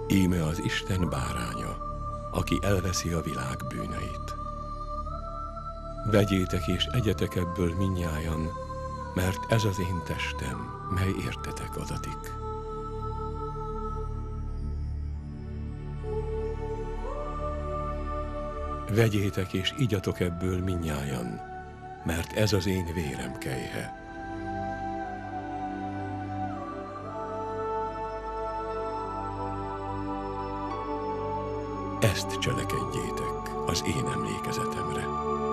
Íme az Isten báránya, aki elveszi a világ bűneit. Vegyétek és egyetek ebből mindnyájan, mert ez az én testem, mely értetek adatik. Vegyétek és igyatok ebből mindnyájan, mert ez az én vérem kelyhe. Ezt cselekedjétek az én emlékezetemre.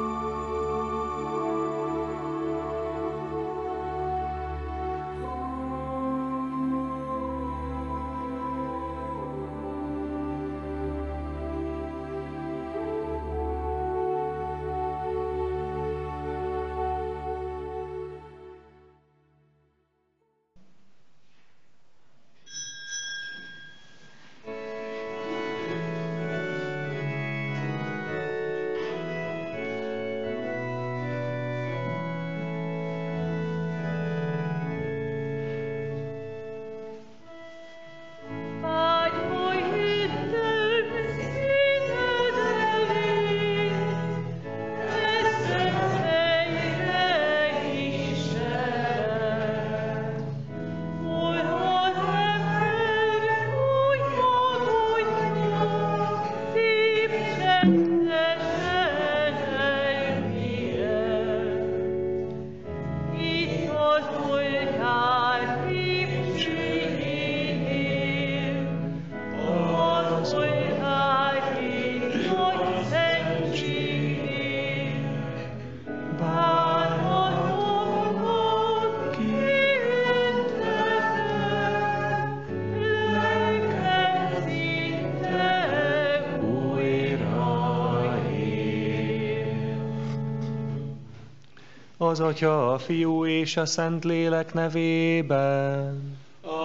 Az Atya, a Fiú és a Szentlélek nevében.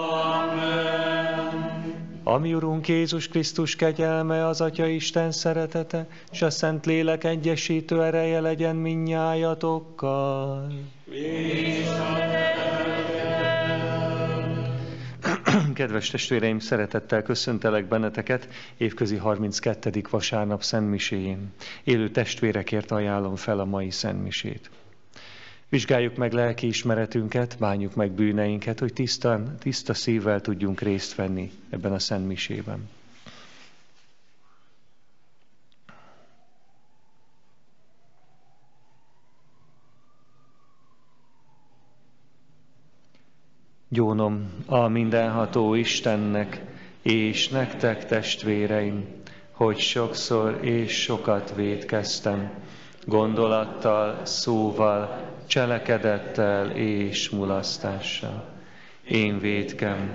Amen. A mi Urunk Jézus Krisztus kegyelme, az Atya Isten szeretete, és a Szentlélek egyesítő ereje legyen mindnyájatokkal. Kedves testvéreim, szeretettel köszöntelek benneteket évközi 32. vasárnap szentmiséjén. Élő testvérekért ajánlom fel a mai szentmisét. Vizsgáljuk meg lelkiismeretünket, bánjuk meg bűneinket, hogy tiszta szívvel tudjunk részt venni ebben a szentmisében. Gyónom a mindenható Istennek, és nektek, testvéreim, hogy sokszor és sokat vétkeztem, gondolattal, szóval, cselekedettel és mulasztással. Én vétkem,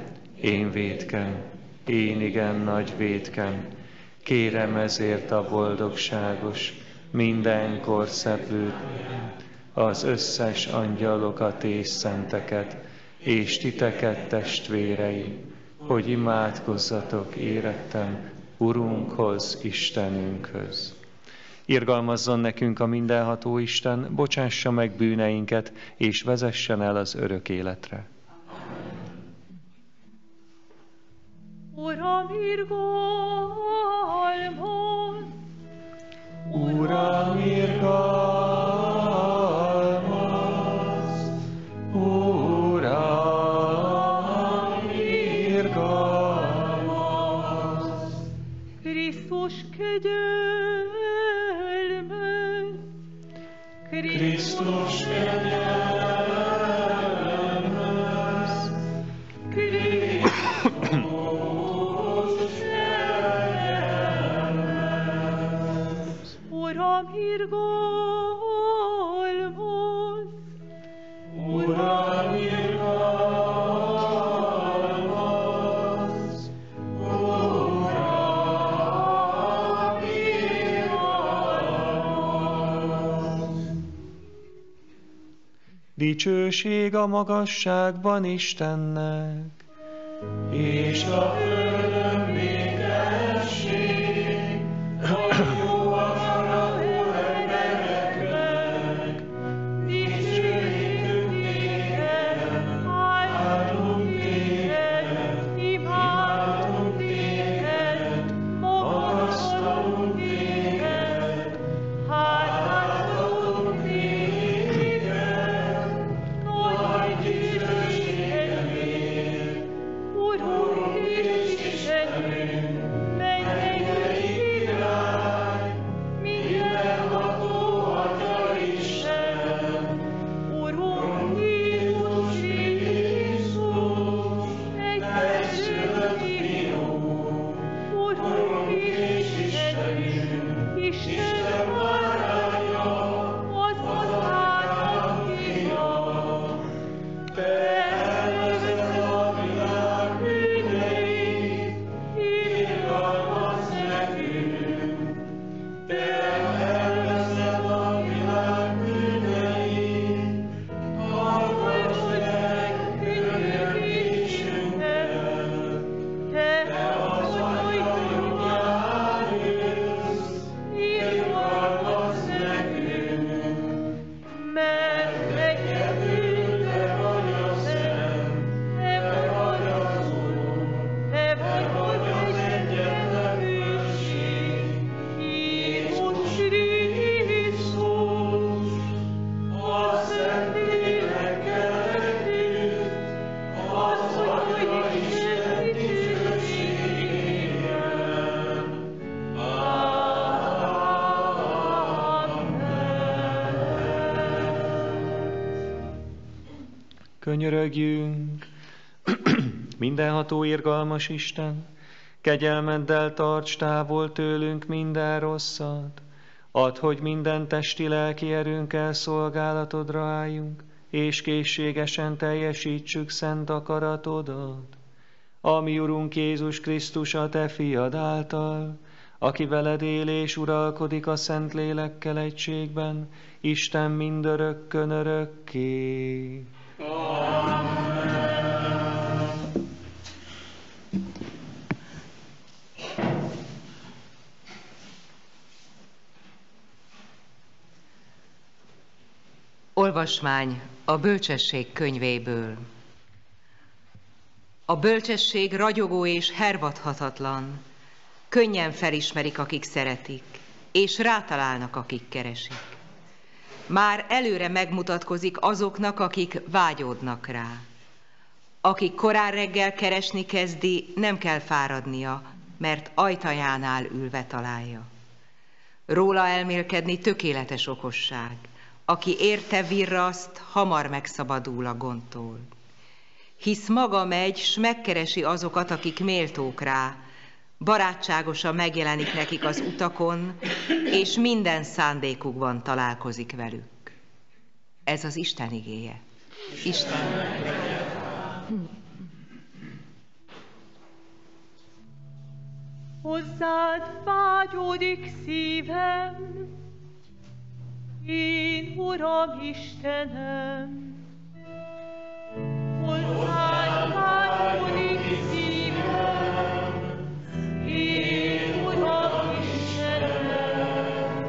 én igen nagy vétkem, kérem ezért a boldogságos, mindenkor szeplőt, az összes angyalokat és szenteket, és titeket, testvéreim, hogy imádkozzatok érettem Urunkhoz, Istenünkhöz. Irgalmazzon nekünk a mindenható Isten, bocsássa meg bűneinket, és vezessen el az örök életre. Uram, irgalmaz! Uram, irgalmaz! Uram, irgalmaz! Krisztus kegyelme! Krisztus kegyelmez, Krisztus kegyelmez. Uram, irgalmaz! Uram, irgalmaz! Uram, irgalmaz! Dicsőség a magasságban Istennek, és a földön békesség, a jó akaratú embereknek. Dicsőítünk téged, áldunk téged, imádunk téged, Könyörögjünk! Mindenható irgalmas Isten, kegyelmeddel tarts távol tőlünk minden rosszat. Add, hogy minden testi-lelki erőnkkel szolgálatodra álljunk, és készségesen teljesítsük szent akaratodat. Ami Urunk Jézus Krisztus a Te fiad által, aki veled él és uralkodik a Szent Lélekkel egységben, Isten mindörökkön örökké. Olvasmány a Bölcsesség könyvéből. A bölcsesség ragyogó és hervadhatatlan, könnyen felismerik, akik szeretik, és rátalálnak, akik keresik. Már előre megmutatkozik azoknak, akik vágyódnak rá. Aki korán reggel keresni kezdi, nem kell fáradnia, mert ajtajánál ülve találja. Róla elmélkedni tökéletes okosság. Aki érte virraszt, hamar megszabadul a gondtól. Hisz maga megy, s megkeresi azokat, akik méltók rá, barátságosan megjelenik nekik az utakon, és minden szándékukban találkozik velük. Ez az Isten igéje. Isten. Hozzád vágyódik szívem, én, Uram Istenem. Hozzád vágyódik szívem, én, Uram Istenem.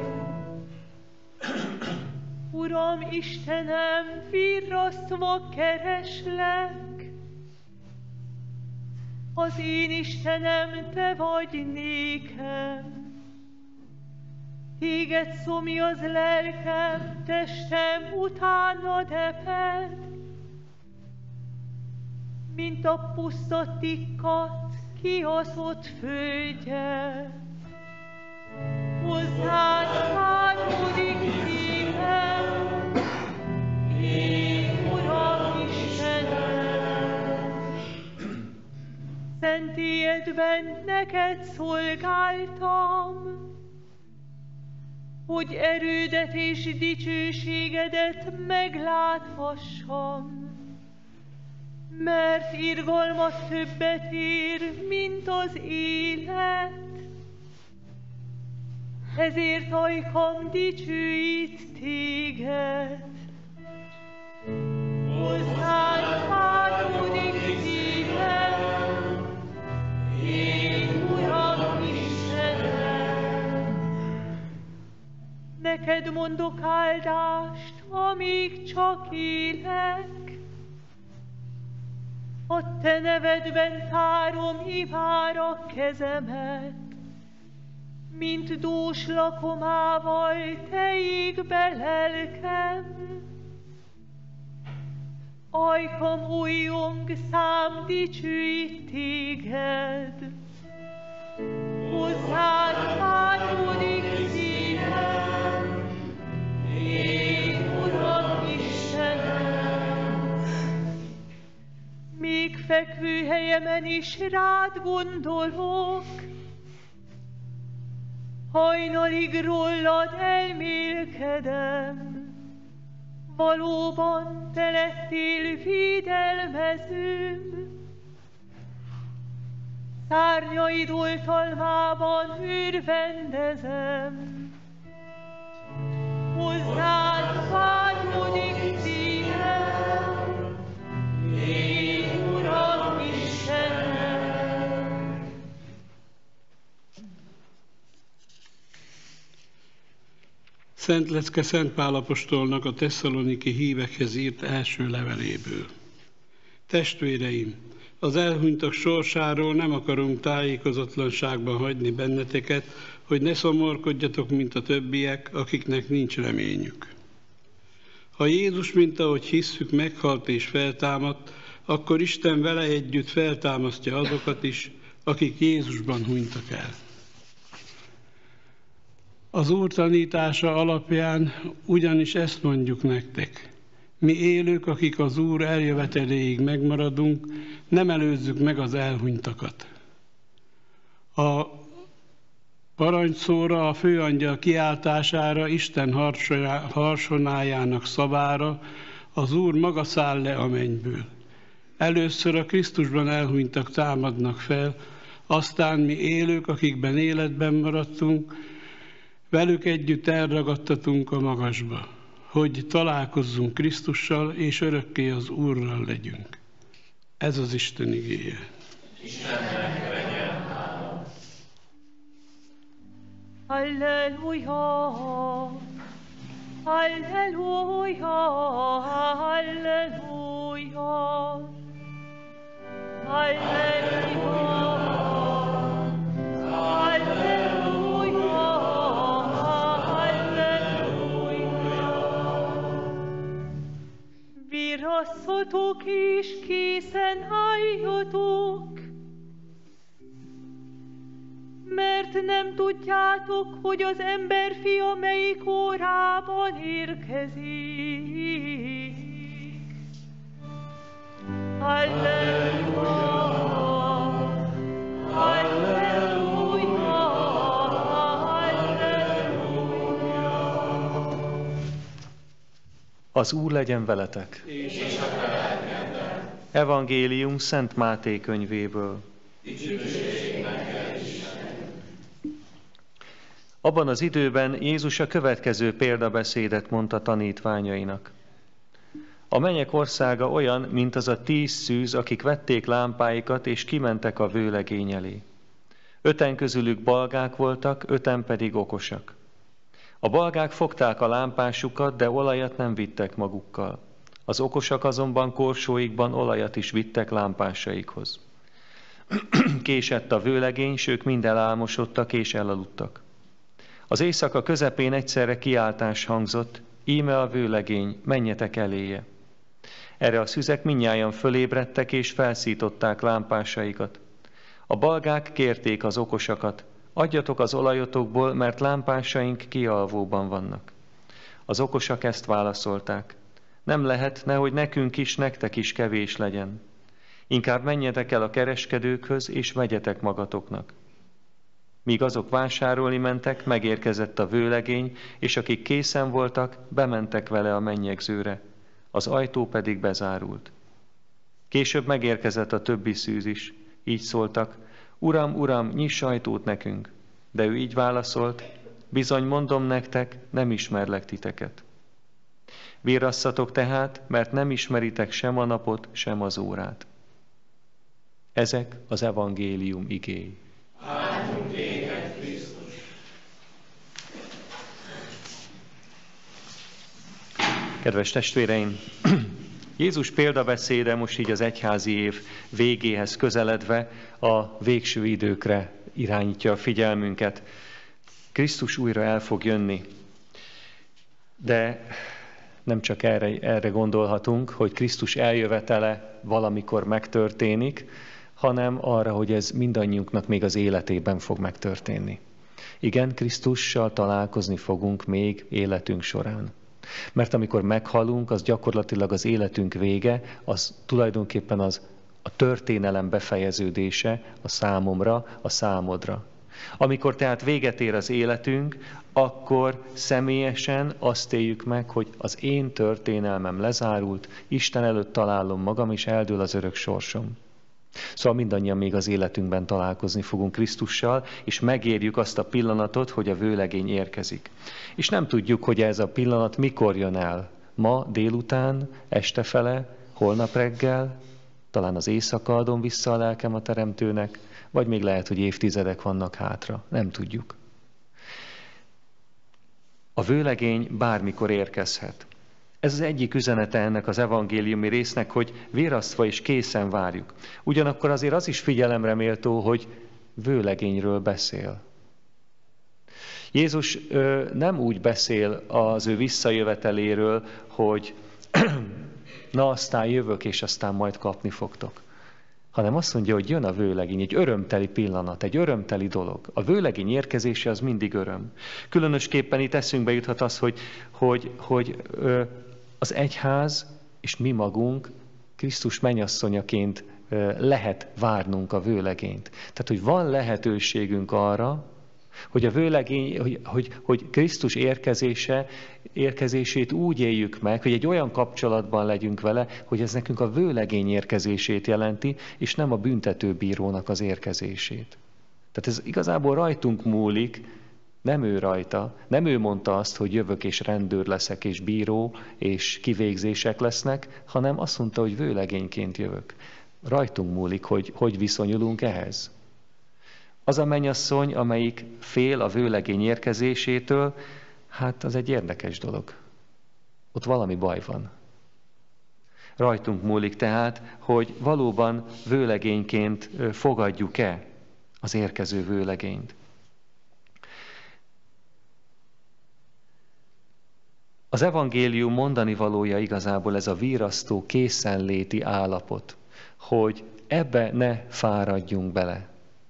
Uram Istenem, virrasztva kereslek. Az én Istenem, Te vagy nékem. Téged szomj az lelkem, testem utána reped, mint a puszta tikkat kiaszott földje. Hozzád vágyódik szívem, én, Uram Istenem. Szentélyedben neked szolgáltam, hogy erődet és dicsőségedet megláthassam, mert irgalmat többet ér, mint az élet. Ezért ajkam dicsőít téged. Hozzád vágyódik szívem, én, Uram Istenem. Neked mondok áldást, amíg csak élek. A Te nevedben tárom imára kezemet, mint dús lakomával Te égbe lelkem. Ajkam újjong, szám dicsőít téged. Hozzád vágyódik szívem, én, Uram Istenem. Még fekvőhelyemen is rád gondolok, hajnalig rólad elmélkedem. Valóban Te lettél védelmezőm, szárnyaid oltalmában örvendezem. Hozzád vágyódik szívem, én, Uram Istenem. Szent lecke Szent Pál apostolnak a tesszaloniki hívekhez írt első leveléből. Testvéreim, az elhunytak sorsáról nem akarunk tájékozatlanságban hagyni benneteket, hogy ne szomorkodjatok, mint a többiek, akiknek nincs reményük. Ha Jézus, mint ahogy hisszük, meghalt és feltámadt, akkor Isten vele együtt feltámasztja azokat is, akik Jézusban hunytak el. Az Úr tanítása alapján ugyanis ezt mondjuk nektek: Mi élők, akik az Úr eljöveteléig megmaradunk, nem előzzük meg az elhunytakat. A parancsszóra, a főangyal kiáltására, Isten harsonájának szavára az Úr maga száll le a mennyből. Először a Krisztusban elhunytak támadnak fel, aztán mi élők, akikben életben maradtunk, velük együtt elragadtatunk a magasba, hogy találkozzunk Krisztussal, és örökké az Úrral legyünk. Ez az Isten igéje. Istennek legyen hála. Halleluja, halleluja, halleluja, halleluja, halleluja, halleluja. Virasszatok és készen álljatok, mert nem tudjátok, hogy az emberfia melyik órában érkezik. Halleluja! Halleluja! Halleluja! Az Úr legyen veletek. És a te lelkeddel. Evangélium Szent Máté könyvéből. Dicsőség neked, Istenem. Abban az időben Jézus a következő példabeszédet mondta tanítványainak. A mennyek országa olyan, mint az a 10 szűz, akik vették lámpáikat és kimentek a vőlegény elé. 5 közülük balgák voltak, 5 pedig okosak. A balgák fogták a lámpásukat, de olajat nem vittek magukkal. Az okosak azonban korsóikban olajat is vittek lámpásaikhoz. Késett a vőlegény, s ők mind elálmosodtak és elaludtak. Az éjszaka közepén egyszerre kiáltás hangzott, íme a vőlegény, menjetek eléje. Erre a szüzek mindnyájan fölébredtek és felszították lámpásaikat. A balgák kérték az okosakat, adjatok az olajotokból, mert lámpásaink kialvóban vannak. Az okosak ezt válaszolták, nem lehet, nehogy nekünk is, nektek is kevés legyen. Inkább menjetek el a kereskedőkhöz, és vegyetek magatoknak. Míg azok vásárolni mentek, megérkezett a vőlegény, és akik készen voltak, bementek vele a mennyegzőre, az ajtó pedig bezárult. Később megérkezett a többi szűz is, így szóltak, Uram, Uram, nyiss ajtót nekünk. De ő így válaszolt, bizony mondom nektek, nem ismerlek titeket. Virrasszatok tehát, mert nem ismeritek sem a napot, sem az órát. Ezek az evangélium igéi. Áldjunk téged, Krisztus! Kedves testvéreim, Jézus példabeszéde most így az egyházi év végéhez közeledve a végső időkre irányítja a figyelmünket. Krisztus újra el fog jönni, de nem csak erre gondolhatunk, hogy Krisztus eljövetele valamikor megtörténik, hanem arra, hogy ez mindannyiunknak még az életében fog megtörténni. Igen, Krisztussal találkozni fogunk még életünk során. Mert amikor meghalunk, az gyakorlatilag az életünk vége, az tulajdonképpen az a történelem befejeződése a számomra, a számodra. Amikor tehát véget ér az életünk, akkor személyesen azt éljük meg, hogy az én történelmem lezárult, Isten előtt találom magam, és eldől az örök sorsom. Szóval mindannyian még az életünkben találkozni fogunk Krisztussal, és megérjük azt a pillanatot, hogy a vőlegény érkezik. És nem tudjuk, hogy ez a pillanat mikor jön el. Ma délután, estefele, holnap reggel, talán az éjszaka adom vissza a lelkem a Teremtőnek, vagy még lehet, hogy évtizedek vannak hátra. Nem tudjuk. A vőlegény bármikor érkezhet. Ez az egyik üzenete ennek az evangéliumi résznek, hogy virrasztva és készen várjuk. Ugyanakkor azért az is figyelemre méltó, hogy vőlegényről beszél. Jézus nem úgy beszél az ő visszajöveteléről, hogy na aztán jövök, és aztán majd kapni fogtok. Hanem azt mondja, hogy jön a vőlegény, egy örömteli pillanat, egy örömteli dolog. A vőlegény érkezése az mindig öröm. Különösképpen itt eszünkbe juthat az, hogy az egyház és mi magunk Krisztus mennyasszonyaként lehet várnunk a vőlegényt. Tehát, hogy van lehetőségünk arra, hogy a vőlegény, hogy Krisztus érkezését úgy éljük meg, hogy egy olyan kapcsolatban legyünk vele, hogy ez nekünk a vőlegény érkezését jelenti, és nem a büntetőbírónak az érkezését. Tehát ez igazából rajtunk múlik, nem ő rajta. Nem ő mondta azt, hogy jövök és rendőr leszek és bíró és kivégzések lesznek, hanem azt mondta, hogy vőlegényként jövök. Rajtunk múlik, hogy viszonyulunk ehhez. Az a mennyasszony, amelyik fél a vőlegény érkezésétől, hát az egy érdekes dolog. Ott valami baj van. Rajtunk múlik tehát, hogy valóban vőlegényként fogadjuk-e az érkező vőlegényt. Az evangélium mondani valója igazából ez a virrasztó készenléti állapot, hogy ebbe ne fáradjunk bele.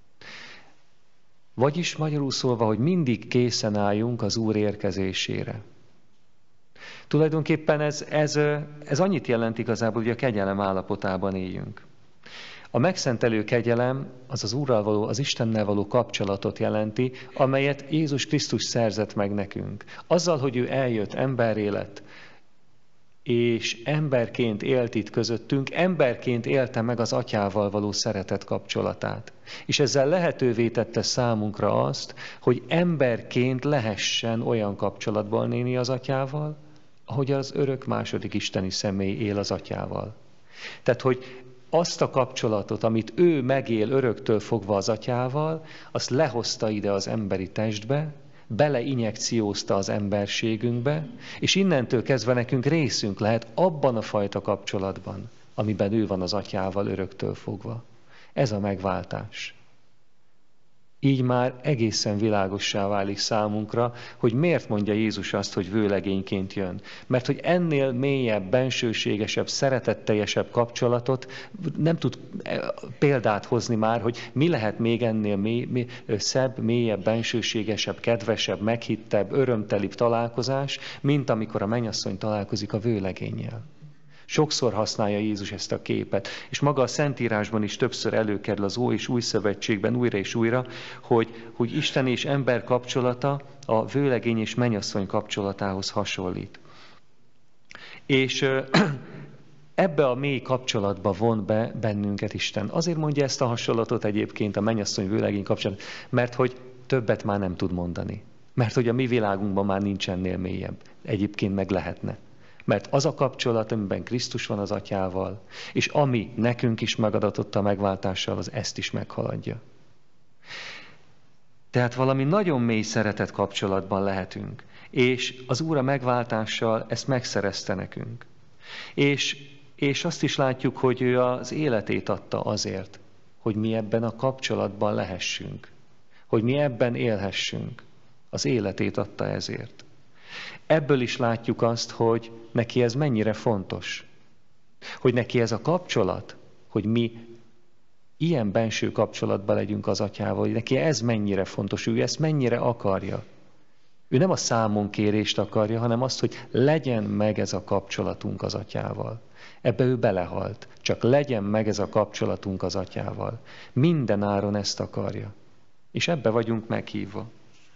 Vagyis magyarul szólva, hogy mindig készen álljunk az Úr érkezésére. Tulajdonképpen ez annyit jelent igazából, hogy a kegyelem állapotában éljünk. A megszentelő kegyelem az Úrral való, az Istennel való kapcsolatot jelenti, amelyet Jézus Krisztus szerzett meg nekünk. Azzal, hogy ő eljött, emberré lett, és emberként élt itt közöttünk, emberként élte meg az Atyával való szeretet kapcsolatát. És ezzel lehetővé tette számunkra azt, hogy emberként lehessen olyan kapcsolatban léni az Atyával, ahogy az örök második isteni személy él az Atyával. Tehát, hogy azt a kapcsolatot, amit ő megél öröktől fogva az Atyával, azt lehozta ide az emberi testbe, beleinjekciózta az emberségünkbe, és innentől kezdve nekünk részünk lehet abban a fajta kapcsolatban, amiben ő van az Atyával öröktől fogva. Ez a megváltás. Így már egészen világossá válik számunkra, hogy miért mondja Jézus azt, hogy vőlegényként jön. Mert hogy ennél mélyebb, bensőségesebb, szeretetteljesebb kapcsolatot nem tud példát hozni már, hogy mi lehet még ennél szebb, mélyebb, bensőségesebb, kedvesebb, meghittebb, örömtelibb találkozás, mint amikor a mennyasszony találkozik a vőlegénnyel. Sokszor használja Jézus ezt a képet, és maga a Szentírásban is többször előkerül az Ói és Új Szövetségben újra és újra, hogy Isten és ember kapcsolata a vőlegény és mennyasszony kapcsolatához hasonlít. És ebbe a mély kapcsolatba von be bennünket Isten. Azért mondja ezt a hasonlatot egyébként a mennyasszony vőlegény kapcsolat, mert hogy többet már nem tud mondani. Mert hogy a mi világunkban már nincs ennél mélyebb. Egyébként meg lehetne. Mert az a kapcsolat, amiben Krisztus van az Atyával, és ami nekünk is megadatott a megváltással, az ezt is meghaladja. Tehát valami nagyon mély szeretet kapcsolatban lehetünk. És az Úr a megváltással ezt megszerezte nekünk. És azt is látjuk, hogy ő az életét adta azért, hogy mi ebben a kapcsolatban lehessünk. Hogy mi ebben élhessünk. Az életét adta ezért. Ebből is látjuk azt, hogy neki ez mennyire fontos. Hogy neki ez a kapcsolat, hogy mi ilyen benső kapcsolatban legyünk az Atyával, hogy neki ez mennyire fontos, ő ezt mennyire akarja. Ő nem a számonkérést akarja, hanem azt, hogy legyen meg ez a kapcsolatunk az Atyával. Ebbe ő belehalt. Csak legyen meg ez a kapcsolatunk az Atyával. Minden áron ezt akarja. És ebbe vagyunk meghívva.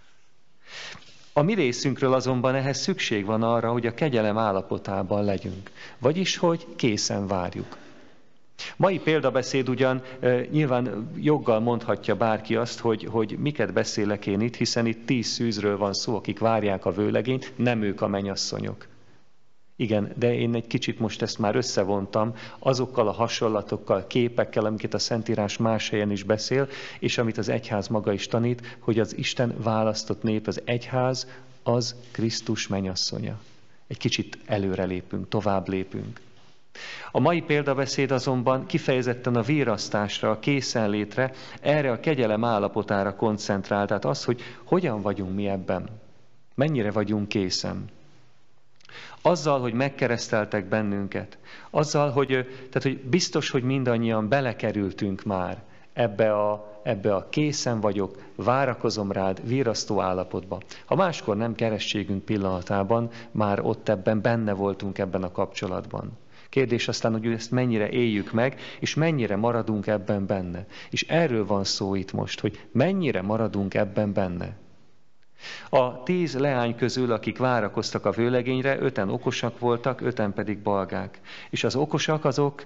A mi részünkről azonban ehhez szükség van arra, hogy a kegyelem állapotában legyünk. Vagyis, hogy készen várjuk. Mai példabeszéd ugyan nyilván joggal mondhatja bárki azt, hogy miket beszélek én itt, hiszen itt 10 szűzről van szó, akik várják a vőlegényt, nem ők a mennyasszonyok. Igen, de én egy kicsit most ezt már összevontam azokkal a hasonlatokkal, képekkel, amiket a Szentírás más helyen is beszél, és amit az egyház maga is tanít, hogy az Isten választott nép, az egyház, az Krisztus mennyasszonya. Egy kicsit előre lépünk, tovább lépünk. A mai példabeszéd azonban kifejezetten a virrasztásra, a készenlétre, erre a kegyelem állapotára koncentrál, tehát az, hogy hogyan vagyunk mi ebben, mennyire vagyunk készen. Azzal, hogy megkereszteltek bennünket, azzal, hogy biztos, hogy mindannyian belekerültünk már ebbe ebbe a készen vagyok, várakozom rád virrasztó állapotba. Ha máskor nem keresztségünk pillanatában, már ott ebben benne voltunk ebben a kapcsolatban. Kérdés aztán, hogy ezt mennyire éljük meg, és mennyire maradunk ebben benne. És erről van szó itt most, hogy mennyire maradunk ebben benne. A 10 leány közül, akik várakoztak a vőlegényre, 5-en okosak voltak, 5-en pedig balgák. És az okosak azok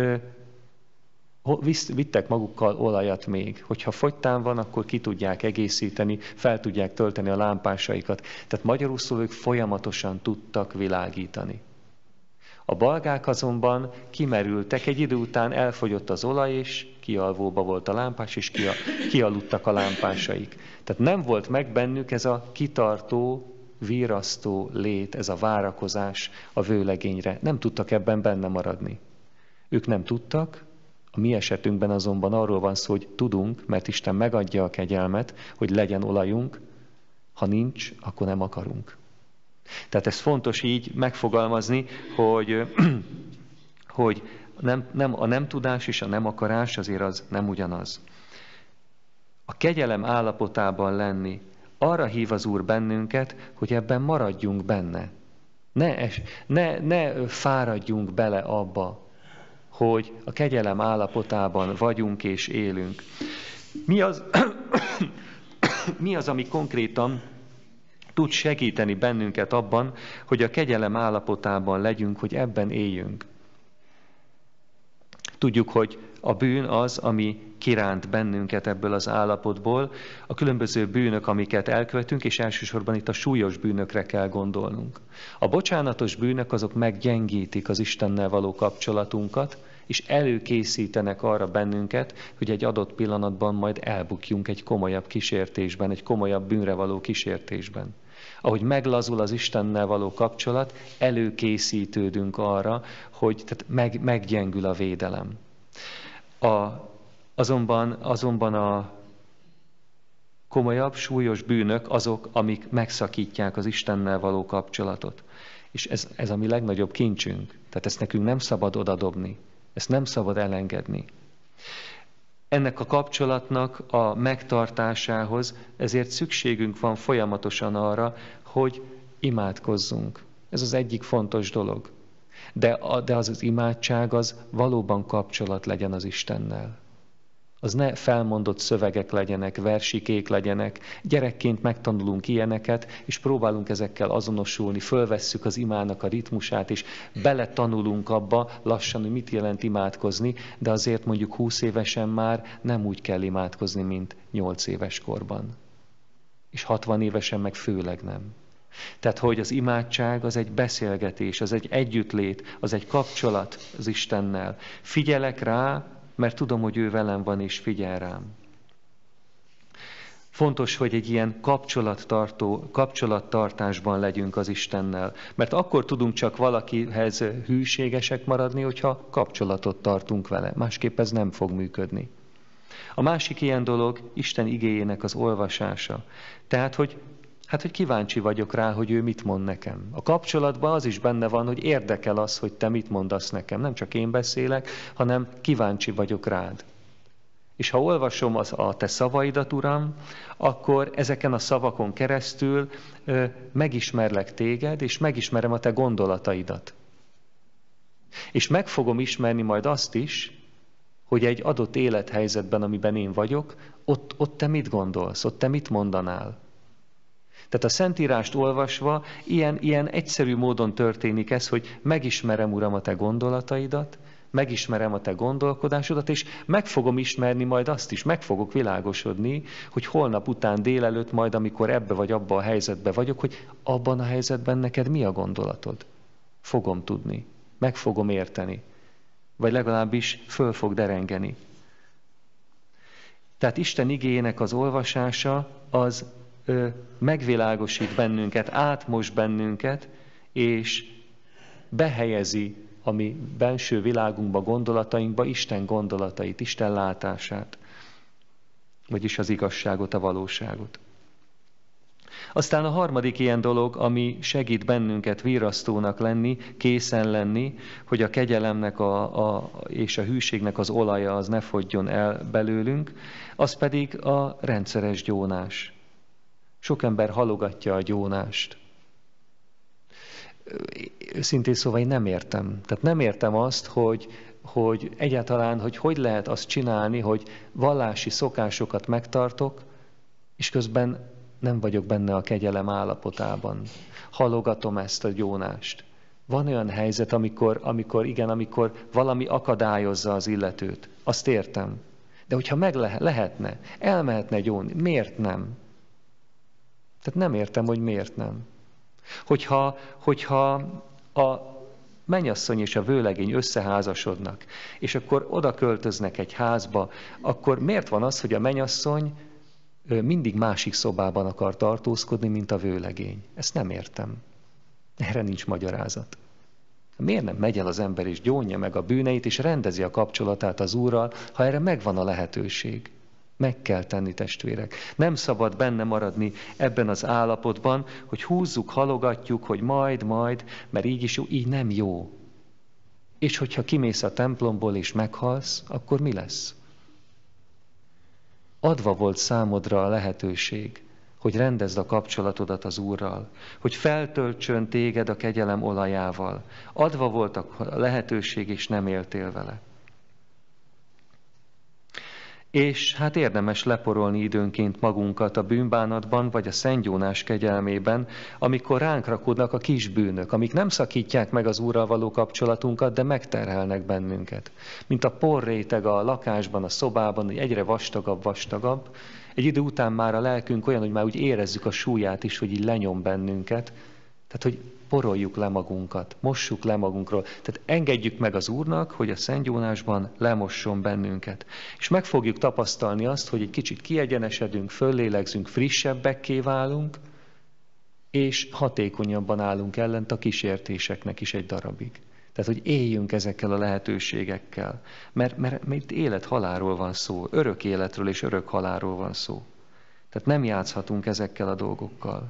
vittek magukkal olajat még. Hogyha fogytán van, akkor ki tudják egészíteni, fel tudják tölteni a lámpásaikat. Tehát magyarul szól, ők folyamatosan tudtak világítani. A balgák azonban kimerültek, egy idő után elfogyott az olaj, és kialvóba volt a lámpás, és kialudtak a lámpásaik. Tehát nem volt meg bennük ez a kitartó, virrasztó lét, ez a várakozás a vőlegényre. Nem tudtak ebben benne maradni. Ők nem tudtak, a mi esetünkben azonban arról van szó, hogy tudunk, mert Isten megadja a kegyelmet, hogy legyen olajunk, ha nincs, akkor nem akarunk. Tehát ez fontos így megfogalmazni, hogy a nem tudás és a nem akarás azért az nem ugyanaz. A kegyelem állapotában lenni, arra hív az Úr bennünket, hogy ebben maradjunk benne. Ne fáradjunk bele abba, hogy a kegyelem állapotában vagyunk és élünk. Mi az, ami konkrétan tud segíteni bennünket abban, hogy a kegyelem állapotában legyünk, hogy ebben éljünk? Tudjuk, hogy a bűn az, ami kiránt bennünket ebből az állapotból, a különböző bűnök, amiket elkövetünk, és elsősorban itt a súlyos bűnökre kell gondolnunk. A bocsánatos bűnök azok meggyengítik az Istennel való kapcsolatunkat, és előkészítenek arra bennünket, hogy egy adott pillanatban majd elbukjunk egy komolyabb kísértésben, egy komolyabb bűnre való kísértésben. Ahogy meglazul az Istennel való kapcsolat, előkészítődünk arra, hogy tehát meggyengül a védelem. Azonban a komolyabb, súlyos bűnök azok, amik megszakítják az Istennel való kapcsolatot. És ez a mi legnagyobb kincsünk. Tehát ezt nekünk nem szabad odadobni. Ezt nem szabad elengedni. Ennek a kapcsolatnak a megtartásához ezért szükségünk van folyamatosan arra, hogy imádkozzunk. Ez az egyik fontos dolog. De az imádság az valóban kapcsolat legyen az Istennel. Az ne felmondott szövegek legyenek, versikék legyenek. Gyerekként megtanulunk ilyeneket, és próbálunk ezekkel azonosulni, fölvesszük az imának a ritmusát, és beletanulunk abba lassan, hogy mit jelent imádkozni, de azért mondjuk 20 évesen már nem úgy kell imádkozni, mint 8 éves korban. És 60 évesen meg főleg nem. Tehát, hogy az imádság az egy beszélgetés, az egy együttlét, az egy kapcsolat az Istennel. Figyelek rá, mert tudom, hogy ő velem van és figyel rám. Fontos, hogy egy ilyen kapcsolattartásban legyünk az Istennel, mert akkor tudunk csak valakihez hűségesek maradni, hogyha kapcsolatot tartunk vele. Másképp ez nem fog működni. A másik ilyen dolog Isten igéjének az olvasása. Tehát, hogy kíváncsi vagyok rá, hogy ő mit mond nekem. A kapcsolatban az is benne van, hogy érdekel az, hogy te mit mondasz nekem. Nem csak én beszélek, hanem kíváncsi vagyok rád. És ha olvasom a te szavaidat, Uram, akkor ezeken a szavakon keresztül megismerlek téged, és megismerem a te gondolataidat. És meg fogom ismerni majd azt is, hogy egy adott élethelyzetben, amiben én vagyok, ott te mit gondolsz, ott te mit mondanál. Tehát a Szentírást olvasva ilyen egyszerű módon történik ez, hogy megismerem, Uram, a te gondolataidat, megismerem a te gondolkodásodat, és meg fogom ismerni majd azt is, meg fogok világosodni, hogy holnap után délelőtt majd, amikor ebbe vagy abba a helyzetbe vagyok, hogy abban a helyzetben neked mi a gondolatod. Fogom tudni, meg fogom érteni, vagy legalábbis föl fog derengeni. Tehát Isten igéjének az olvasása az megvilágosít bennünket, átmos bennünket, és behelyezi a mi benső világunkba, gondolatainkba Isten gondolatait, Isten látását, vagyis az igazságot, a valóságot. Aztán a harmadik ilyen dolog, ami segít bennünket virrasztónak lenni, készen lenni, hogy a kegyelemnek és a hűségnek az olaja az ne fogjon el belőlünk, az pedig a rendszeres gyónás. Sok ember halogatja a gyónást. Őszintén szóval én nem értem. Tehát nem értem azt, hogy egyáltalán, hogy lehet azt csinálni, hogy vallási szokásokat megtartok, és közben nem vagyok benne a kegyelem állapotában. Halogatom ezt a gyónást. Van olyan helyzet, amikor valami akadályozza az illetőt. Azt értem. De hogyha lehetne, elmehetne gyónni, miért nem? Tehát nem értem, hogy miért nem. Hogyha a mennyasszony és a vőlegény összeházasodnak, és akkor oda költöznek egy házba, akkor miért van az, hogy a mennyasszony mindig másik szobában akar tartózkodni, mint a vőlegény? Ezt nem értem. Erre nincs magyarázat. Miért nem megy el az ember és gyónja meg a bűneit, és rendezi a kapcsolatát az Úrral, ha erre megvan a lehetőség? Meg kell tenni, testvérek. Nem szabad benne maradni ebben az állapotban, hogy húzzuk, halogatjuk, hogy majd, mert így is jó, így nem jó. És hogyha kimész a templomból és meghalsz, akkor mi lesz? Adva volt számodra a lehetőség, hogy rendezd a kapcsolatodat az Úrral, hogy feltöltsön téged a kegyelem olajával. Adva volt a lehetőség, és nem éltél vele. És hát érdemes leporolni időnként magunkat a bűnbánatban, vagy a szentgyónás kegyelmében, amikor ránk rakódnak a kis bűnök, amik nem szakítják meg az Úrral való kapcsolatunkat, de megterhelnek bennünket. Mint a porréteg a lakásban, a szobában, hogy egyre vastagabb. Egy idő után már a lelkünk olyan, hogy már úgy érezzük a súlyát is, hogy így lenyom bennünket. Tehát, hogy poroljuk le magunkat, mossuk le magunkról. Tehát engedjük meg az Úrnak, hogy a szentgyónásban lemosson bennünket. És meg fogjuk tapasztalni azt, hogy egy kicsit kiegyenesedünk, föllélegzünk, frissebbekké válunk, és hatékonyabban állunk ellent a kísértéseknek is egy darabig. Tehát, hogy éljünk ezekkel a lehetőségekkel. Mert itt élet-halálról van szó, örök életről és örök halálról van szó. Tehát nem játszhatunk ezekkel a dolgokkal.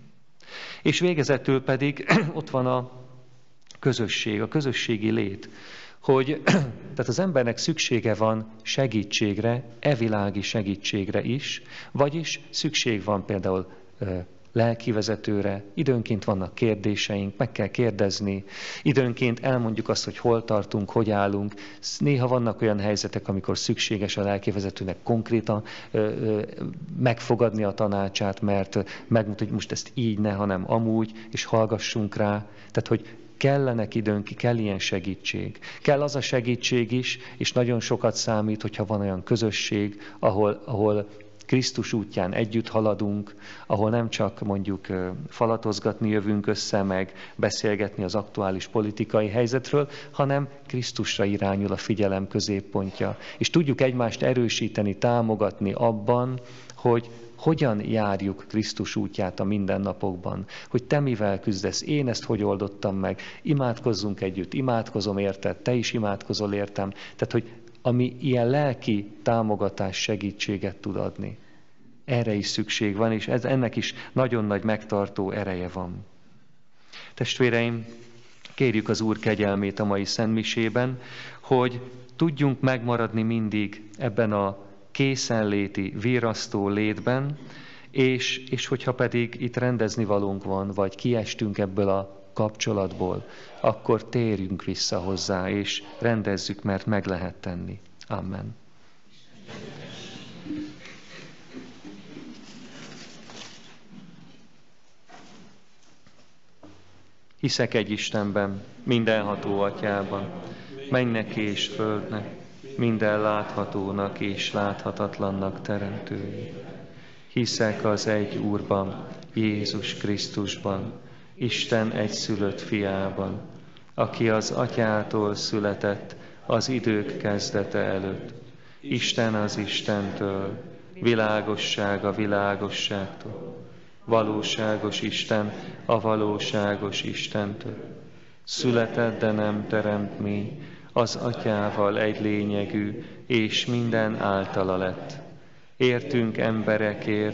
És végezetül pedig ott van a közösség, a közösségi lét, hogy tehát az embernek szüksége van segítségre, evilági segítségre is, vagyis szükség van például lelkivezetőre, időnként vannak kérdéseink, meg kell kérdezni, időnként elmondjuk azt, hogy hol tartunk, hogy állunk. Néha vannak olyan helyzetek, amikor szükséges a lelkivezetőnek konkrétan megfogadni a tanácsát, mert megmutatja, hogy most ezt így ne, hanem amúgy, és hallgassunk rá. Tehát, hogy kellenek időnk, kell ilyen segítség. Kell az a segítség is, és nagyon sokat számít, hogyha van olyan közösség, ahol Krisztus útján együtt haladunk, ahol nem csak mondjuk falatozgatni jövünk össze, meg beszélgetni az aktuális politikai helyzetről, hanem Krisztusra irányul a figyelem középpontja. És tudjuk egymást erősíteni, támogatni abban, hogy hogyan járjuk Krisztus útját a mindennapokban, hogy te mivel küzdesz, én ezt hogy oldottam meg, imádkozzunk együtt, imádkozom érted, te is imádkozol értem, tehát hogy ami ilyen lelki támogatás, segítséget tud adni. Erre is szükség van, és ennek is nagyon nagy megtartó ereje van. Testvéreim, kérjük az Úr kegyelmét a mai szentmisében, hogy tudjunk megmaradni mindig ebben a készenléti, virrasztó létben, és hogyha pedig itt rendezni valónk van, vagy kiestünk ebből a kapcsolatból, akkor térjünk vissza hozzá, és rendezzük, mert meg lehet tenni. Amen. Hiszek egy Istenben, mindenható Atyában, mennek és földnek, minden láthatónak és láthatatlannak teremtője. Hiszek az egy Úrban, Jézus Krisztusban, Isten egyszülött fiában, aki az Atyától született az idők kezdete előtt. Isten az Istentől, világosság a világosságtól, valóságos Isten a valóságos Istentől. Született, de nem teremtmény, az Atyával egy lényegű, és minden általa lett. Értünk emberekért,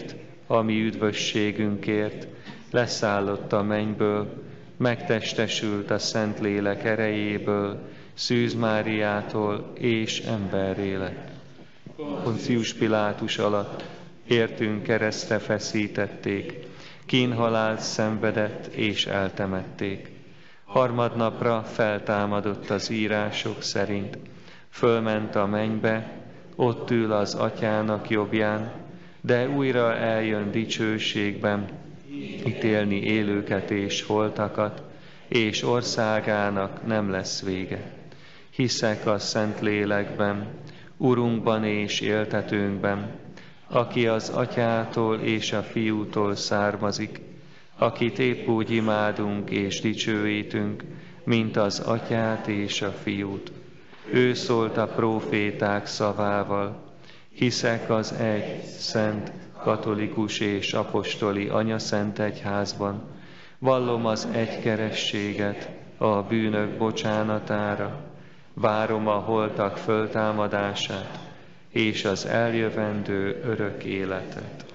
a mi üdvösségünkért, leszállott a mennyből, megtestesült a Szentlélek erejéből, Szűz Máriától és emberré lett. Poncius Pilátus alatt értünk keresztre feszítették, kínhalált szenvedett és eltemették. Harmadnapra feltámadott az írások szerint, fölment a mennybe, ott ül az Atyának jobbján, de újra eljön dicsőségben, ítélni élőket és holtakat, és országának nem lesz vége. Hiszek a Szentlélekben, Urunkban és éltetőnkben, aki az Atyától és a Fiútól származik, akit épp úgy imádunk és dicsőítünk, mint az Atyát és a Fiút. Ő szólt a próféták szavával, hiszek az egy, szent, katolikus és apostoli anyaszent egyházban, vallom az egykerességet a bűnök bocsánatára, várom a holtak föltámadását és az eljövendő örök életet.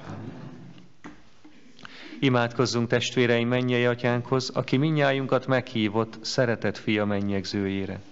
Imádkozzunk testvéreim mennyei Atyánkhoz, aki mindnyájunkat meghívott szeretett fia mennyegzőjére.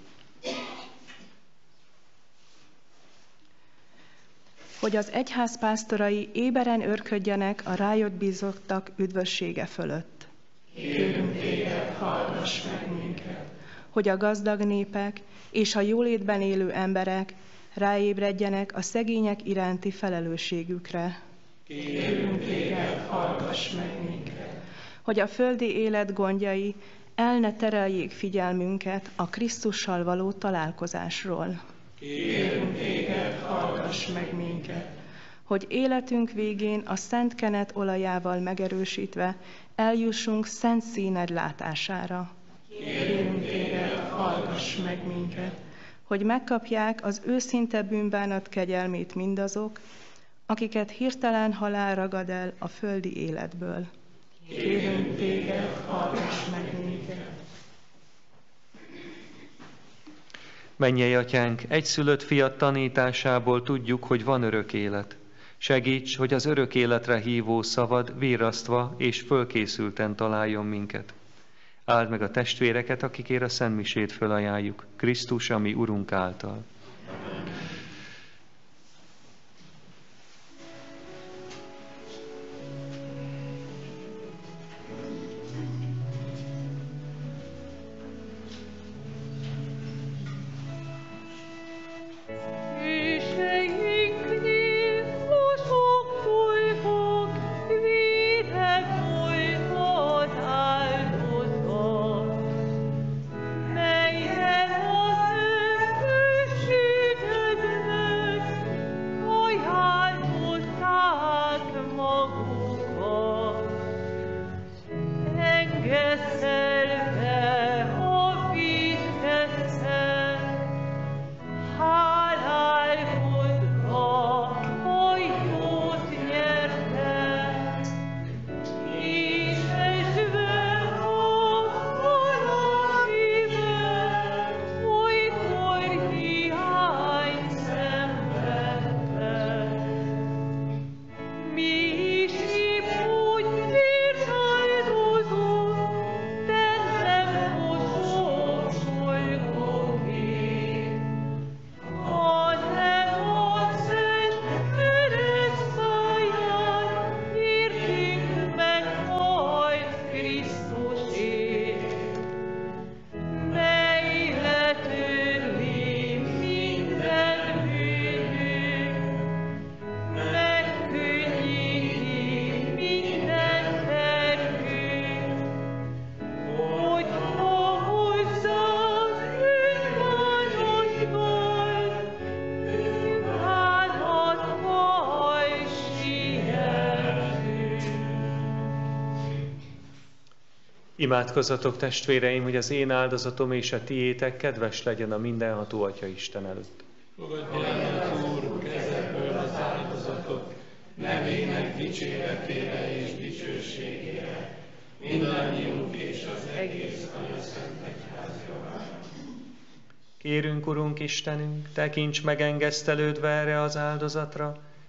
Hogy az egyház pásztorai éberen őrködjenek a rájött bízottak üdvössége fölött. Kérünk téged, hallgass meg minket. Hogy a gazdag népek és a jólétben élő emberek ráébredjenek a szegények iránti felelősségükre. Kérünk téged, hallgass meg minket. Hogy a földi élet gondjai el ne tereljék figyelmünket a Krisztussal való találkozásról. Kérünk téged, hallgass meg minket. Hogy életünk végén a szent kenet olajával megerősítve eljussunk szent színed látására. Kérünk téged, hallgass meg minket. Hogy megkapják az őszinte bűnbánat kegyelmét mindazok, akiket hirtelen halál ragad el a földi életből. Kérünk téged, hallgass meg minket. Mennyei Atyánk, egyszülött fiat tanításából tudjuk, hogy van örök élet. Segíts, hogy az örök életre hívó szavad virrasztva és fölkészülten találjon minket. Áld meg a testvéreket, akikért a szentmisét fölajánljuk, Krisztus, a mi Urunk által. Imádkozzatok, testvéreim, hogy az én áldozatom és a tiétek kedves legyen a mindenható Atya Isten előtt. Fogadj el az Úr kezedből az áldozatot, nevének dicséretére és dicsőségére, mindannyiunk és az egész anyaszent egyház javára. Kérünk, Urunk Istenünk, tekints megengesztelődve erre az áldozatra,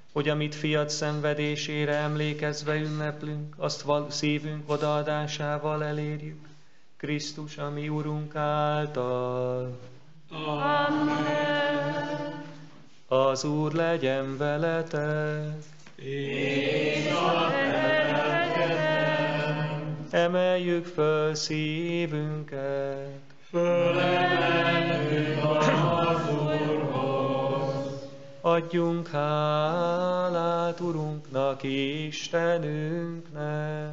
hogy amit fiad szenvedésére emlékezve ünneplünk, azt szívünk odaadásával elérjük. Krisztus, a mi Urunk által. Amen. Az Úr legyen veletek. És a Emeljük föl szívünket. fölemeljük az Úrhoz. Adjunk hálát Urunknak, Istenünknek.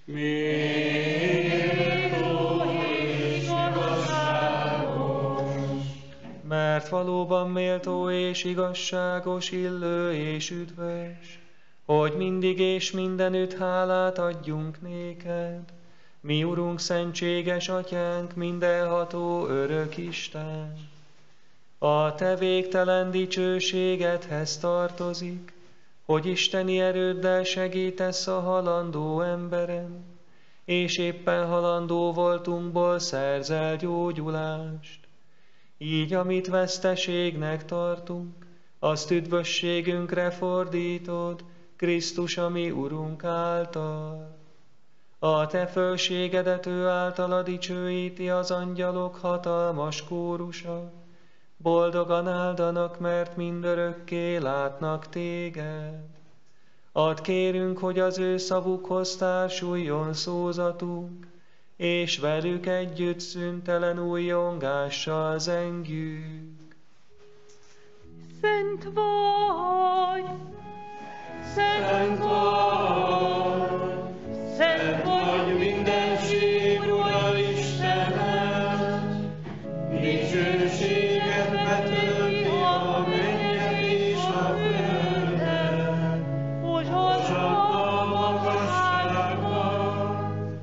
Méltó és igazságos. Mert valóban méltó és igazságos, illő és üdvös, hogy mindig és mindenütt hálát adjunk néked, mi Urunk, szentséges Atyánk, mindenható örök Isten. A te végtelen dicsőségedhez tartozik, hogy isteni erőddel segítesz a halandó emberen, és éppen halandó voltunkból szerzel gyógyulást. Így, amit veszteségnek tartunk, azt üdvösségünkre fordítod, Krisztus, a mi Urunk által. A te fölségedet ő általa dicsőíti az angyalok hatalmas kórusa. Boldogan áldanak, mert mindörökké látnak téged. Add kérünk, hogy az ő szavukhoz társuljon szózatunk, és velük együtt szüntelen újjongással zengjük. Szent vagy, szent vagy, szent vagy mindenség, Ura Istenem, dicsőséget betölti a mennyet és a földet, Hozsanna magasságban,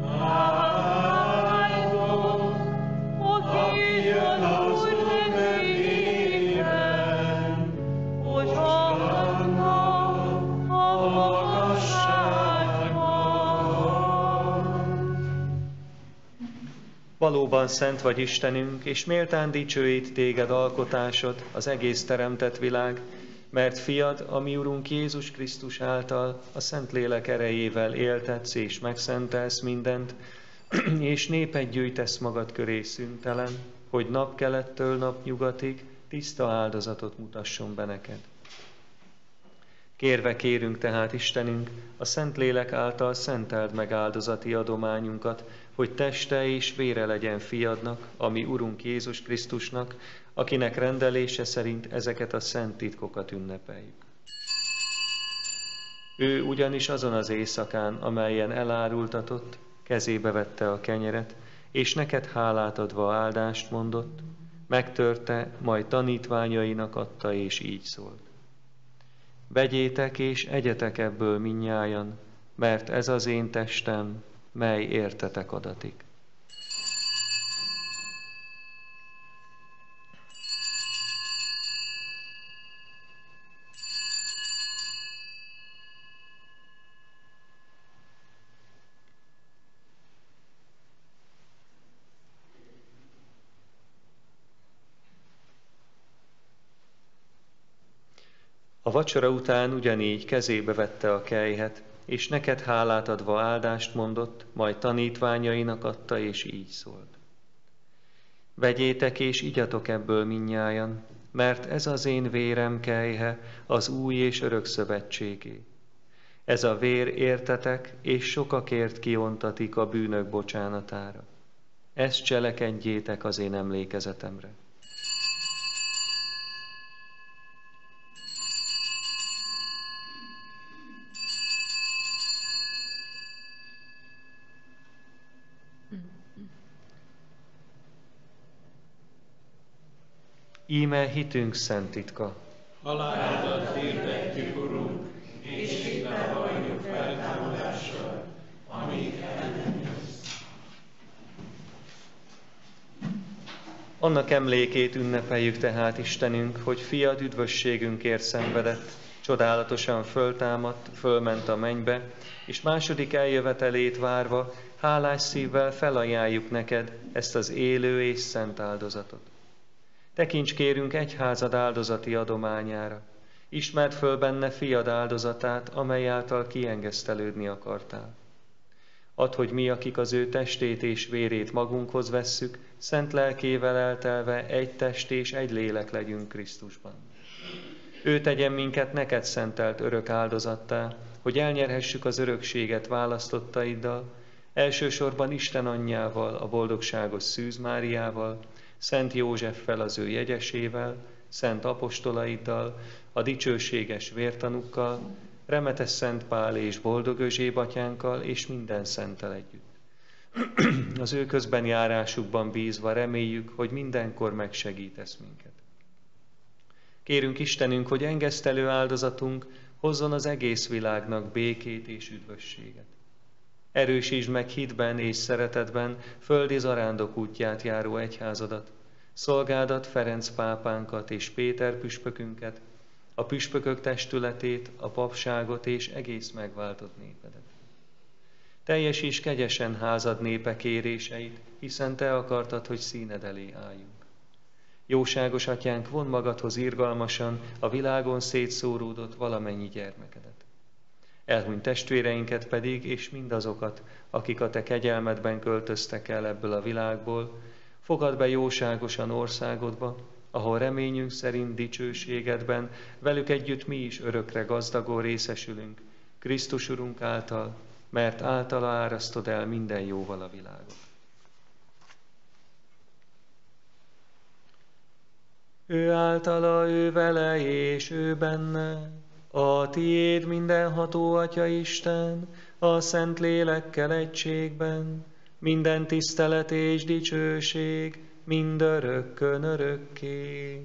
áldott, aki jön az Úr nevében, Hozsanna a magasságban. Valóban szent vagy Istenünk, és méltán dicsőít téged alkotásod, az egész teremtett világ, mert fiad, a mi Urunk Jézus Krisztus által a Szentlélek erejével éltetsz és megszentelsz mindent, és népet gyűjtesz magad köré szüntelen, hogy napkelettől napnyugatig tiszta áldozatot mutasson be neked. Kérve kérünk tehát, Istenünk, a Szentlélek által szenteld meg áldozati adományunkat, hogy teste és vére legyen fiadnak, a mi Urunk Jézus Krisztusnak, akinek rendelése szerint ezeket a szent titkokat ünnepeljük. Ő ugyanis azon az éjszakán, amelyen elárultatott, kezébe vette a kenyeret, és neked hálát adva áldást mondott, megtörte, majd tanítványainak adta, és így szólt. Vegyétek és egyetek ebből mindnyájan, mert ez az én testem, mely értetek adatik. A vacsora után ugyanígy kezébe vette a kelyhet, és neked hálát adva áldást mondott, majd tanítványainak adta, és így szólt. Vegyétek és igyatok ebből mindnyájan, mert ez az én vérem kelyhe, az új és örök szövetségé. Ez a vér értetek, és sokakért kiontatik a bűnök bocsánatára. Ezt cselekedjétek az én emlékezetemre. Íme hitünk szent titka. Halálodat hirdetjük, Urunk, és hitre hajljuk feltámadással, amíg el nem jössz. Annak emlékét ünnepeljük tehát, Istenünk, hogy fiad üdvösségünkért szenvedett, csodálatosan föltámadt, fölment a mennybe, és második eljövetelét várva, hálás szívvel felajánljuk neked ezt az élő és szent áldozatot. Tekints kérünk egyházad áldozati adományára, Ismerd föl benne fiad áldozatát, amely által kiengesztelődni akartál. Add, hogy mi, akik az ő testét és vérét magunkhoz vesszük, szent lelkével eltelve egy test és egy lélek legyünk Krisztusban. Ő tegyen minket neked szentelt örök áldozattá, hogy elnyerhessük az örökséget választottaiddal, elsősorban Isten anyjával, a boldogságos Szűz Máriával, Szent Józseffel, az ő jegyesével, szent apostolaiddal, a dicsőséges vértanukkal, remetes Szent Pál és boldog Özséb atyánkkal, és minden szenttel együtt. Az ő közben járásukban bízva reméljük, hogy mindenkor megsegítesz minket. Kérünk Istenünk, hogy engesztelő áldozatunk hozzon az egész világnak békét és üdvösséget. Erősítsd meg hitben és szeretetben földi zarándok útját járó egyházadat, szolgádat, Ferenc pápánkat és Péter püspökünket, a püspökök testületét, a papságot és egész megváltott népedet. Teljesíts kegyesen házad népe kéréseit, hiszen te akartad, hogy színed elé álljunk. Jóságos atyánk, vondd magadhoz irgalmasan a világon szétszóródott valamennyi gyermekedet. Elhunyt testvéreinket pedig, és mindazokat, akik a te kegyelmedben költöztek el ebből a világból, fogadd be jóságosan országodba, ahol reményünk szerint dicsőségedben velük együtt mi is örökre gazdagon részesülünk, Krisztus Urunk által, mert általa árasztod el minden jóval a világot. Ő általa, ő vele és ő benne, a tiéd mindenható Atya Isten, a Szent Lélekkel egységben, minden tisztelet és dicsőség, mindörökkön örökké.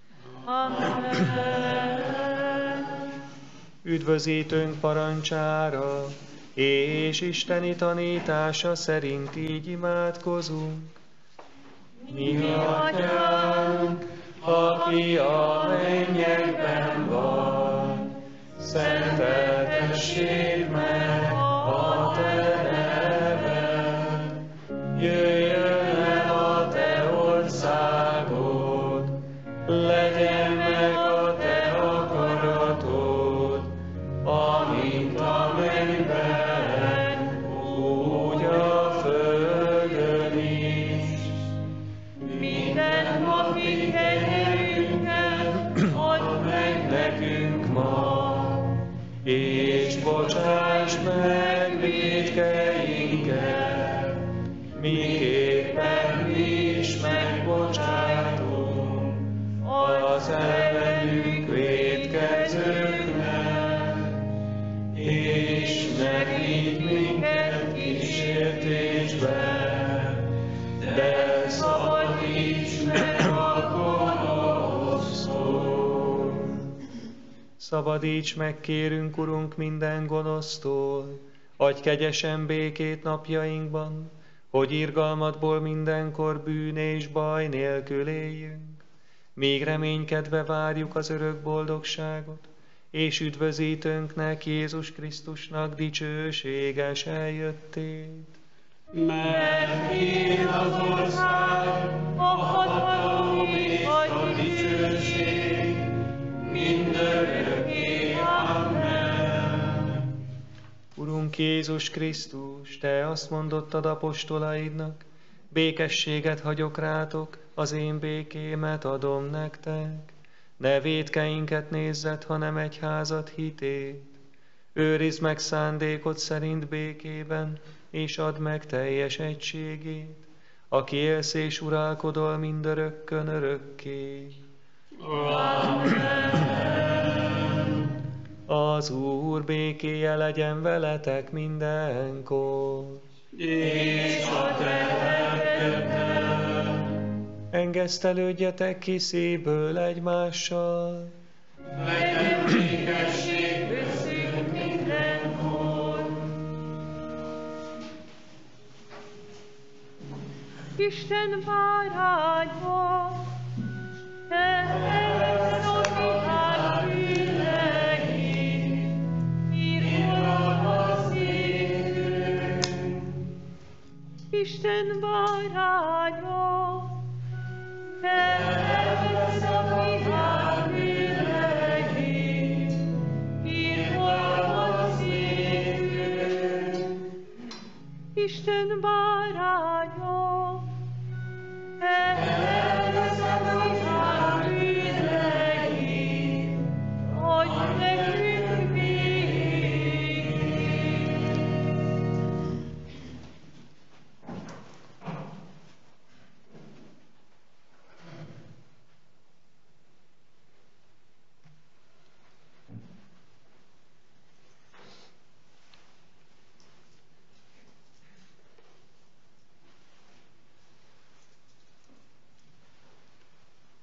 Amen. Üdvözítőnk parancsára, és Isteni tanítása szerint így imádkozunk. Mi Atyánk, aki a mennyekben van, szenteltessék meg a te neved. Jöjjön el a te országod, legyen meg a te akaratod, amint a mennyben, úgy a földön is. Minden napi kenyerünket add meg Nekünk ma, és bocsáss meg vétkeinket, miképpen mi is megbocsátunk az ellenünk vétkezőknek, és ne vigy minket kísértésbe, de szabadíts meg a gonosztól. Szabadíts meg, kérünk, Urunk, minden gonosztól, adj kegyesen békét napjainkban, hogy irgalmadból mindenkor bűn és baj nélkül éljünk, míg reménykedve várjuk az örök boldogságot, és üdvözítőnknek, Jézus Krisztusnak dicsőséges eljöttét. Mert tiéd az ország, a hatalom és a dicsőség, mindörökké. Amen. Urunk Jézus Krisztus, te azt mondottad apostolaidnak, békességet hagyok rátok, az én békémet adom nektek. Ne vétkeinket nézzed, hanem egyházat hitét. Őrizd meg szándékod szerint békében, és add meg teljes egységét, aki élsz és uralkodol mindörökkön örökké. Amen. Az Úr békéje legyen veletek mindenkor. És a te lelkeddel. Engesztelődjetek ki szívből egymással. Legyen békesség köztünk mindenhol. Isten báránya, te elvesz a világ bűneit, írd az évünk. Isten báránya, te elvesz a világ bűneit,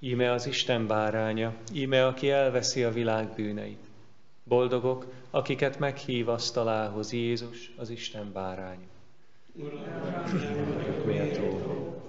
Íme az Isten báránya, íme aki elveszi a világ bűneit. Boldogok, akiket meghív asztalához Jézus, az Isten báránya. Uram, méltó.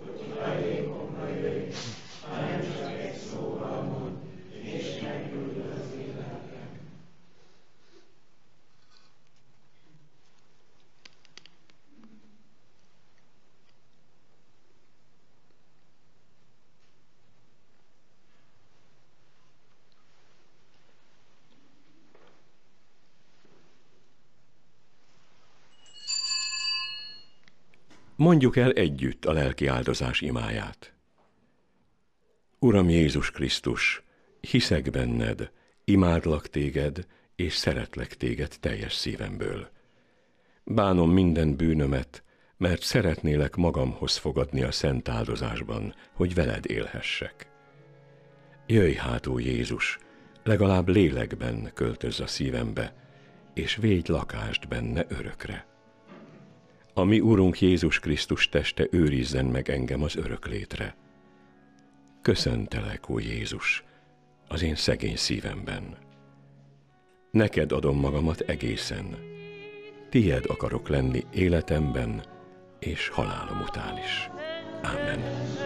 Mondjuk el együtt a lelki áldozás imáját. Uram Jézus Krisztus, hiszek benned, imádlak téged, és szeretlek téged teljes szívemből. Bánom minden bűnömet, mert szeretnélek magamhoz fogadni a szent áldozásban, hogy veled élhessek. Jöjj hát, ó Jézus, legalább lélekben költözz a szívembe, és védj lakást benne örökre. A mi Urunk Jézus Krisztus teste őrizzen meg engem az örök létre. Köszöntelek, ó Jézus, az én szegény szívemben. Neked adom magamat egészen. Tied akarok lenni életemben és halálom után is. Amen.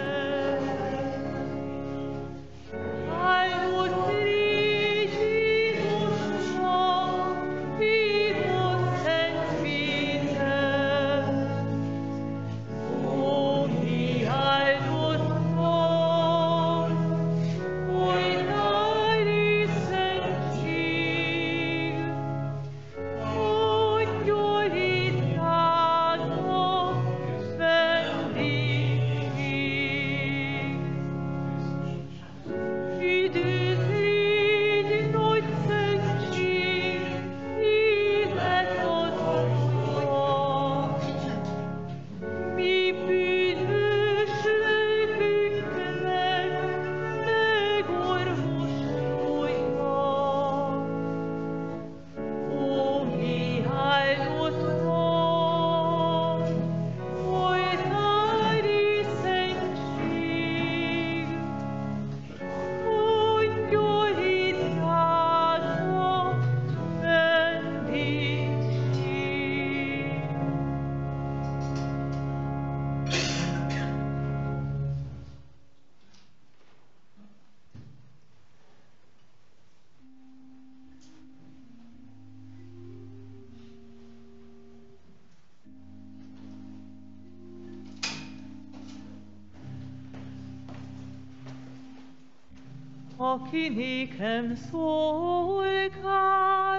Aki nékem szolgál,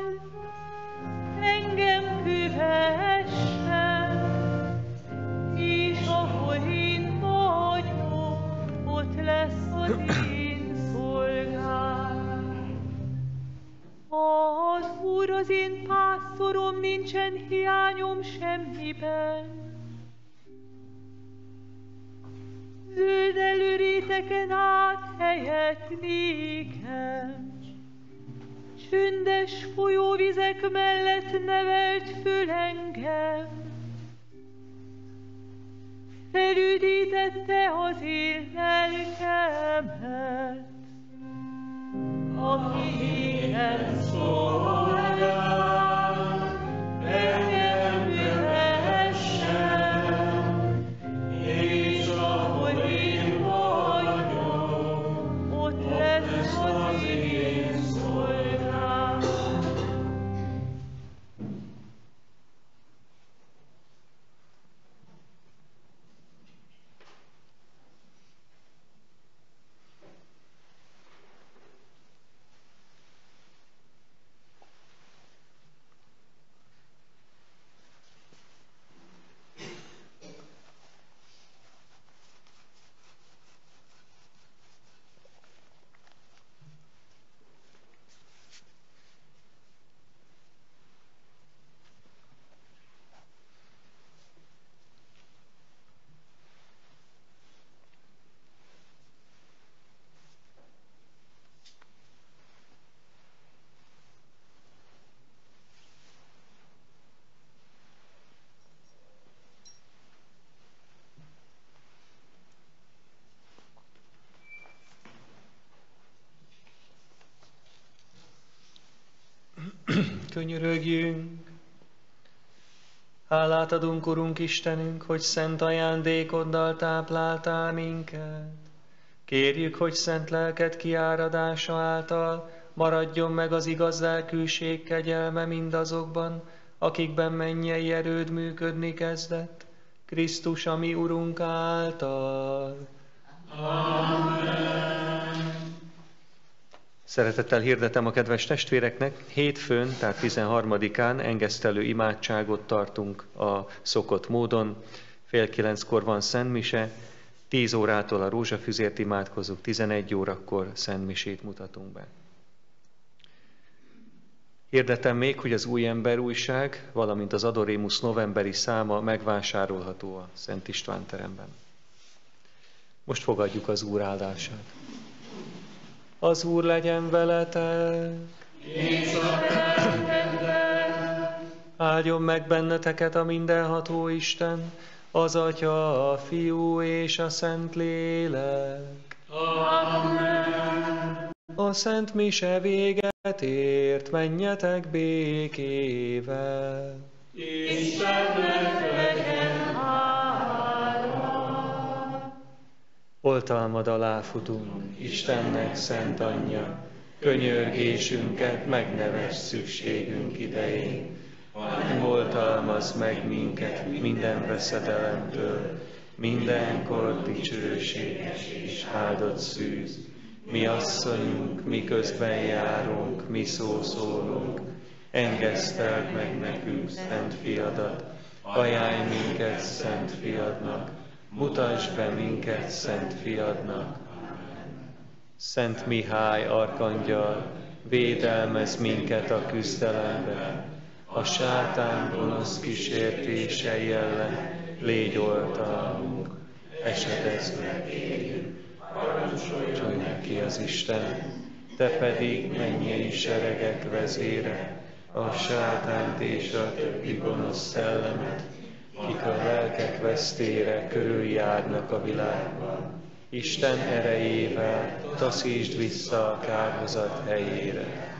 engem kövessen, és ahol én vagyok, ott lesz az én szolgám. Az Úr az én pásztorom, nincsen hiányom semmiben. Zöldelő réteken áthelyett nékem, csöndes folyóvizek mellett nevelt föl engem. Felüdítette az én lelkemet, aki nékem szolgál, engem kövessen, és ahol én vagyok, ott lesz az én szolgám. Könyörögjünk! Hálát adunk, Urunk Istenünk, hogy szent ajándékoddal tápláltál minket. Kérjük, hogy szent lelked kiáradása által maradjon meg az igaz lelkűség kegyelme mindazokban, akikben mennyei erőd működni kezdett, Krisztus, a mi Urunk által. Amen. Szeretettel hirdetem a kedves testvéreknek, hétfőn, tehát 13-án engesztelő imádságot tartunk a szokott módon. 8:30-kor van szentmise, 10 órától a rózsafüzért imádkozunk, 11 órakor szentmisét mutatunk be. Hirdetem még, hogy az Új Ember újság, valamint az Adorémus novemberi száma megvásárolható a Szent István teremben. Most fogadjuk az Úr áldását. Az Úr legyen veletek! És a te lelkeddel! Áldjon meg benneteket a mindenható Isten, az Atya, a Fiú és a Szent Lélek. Amen. A Szent Mise véget ért, menjetek békével. Istennek legyen hála! Oltalmad alá futunk, Istennek szent anyja, könyörgésünket megnevess szükségünk idején, hanem oltalmazz meg minket minden veszedelemtől, mindenkor dicsőséges és áldott szűz. Mi asszonyunk, mi közben járunk, mi szószólunk, engeszteld meg nekünk szent fiadat, ajánlj minket szent fiadnak, mutasd be minket szent fiadnak. Szent Mihály arkangyal, védelmezz minket a küzdelemben, a sátán gonosz kísértései ellen légy oltalmunk, esedezve kérjük, parancsolj neki az Isten, te pedig mennyei seregek vezére, a sátánt és a többi gonosz szellemet, kik a lelkek vesztére körüljárnak a világban. Isten erejével taszítsd vissza a kárhozat helyére.